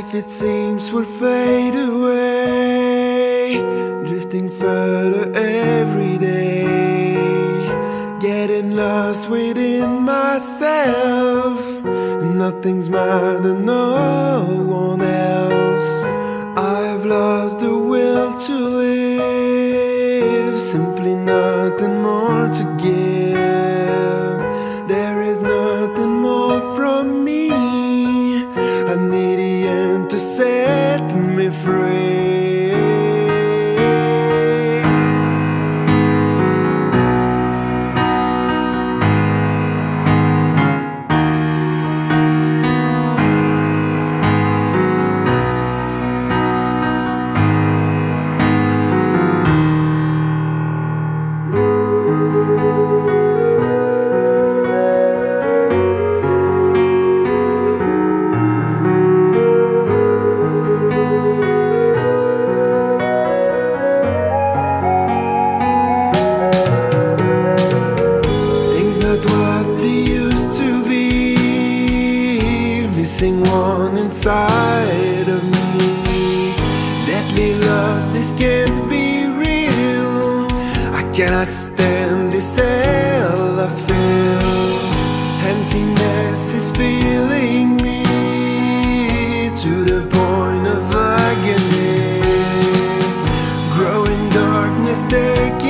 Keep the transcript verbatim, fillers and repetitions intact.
life, it seems, will fade away, drifting further every day, getting lost within myself. Nothing's matter, no one else. I've lost the will to live, simply nothing more to give. There is nothing more from me. I need the end to set me free. Missing one inside of me, deadly lost, this can't be real. I cannot stand this hell I feel. Emptiness is filling me to the point of agony. Growing darkness taking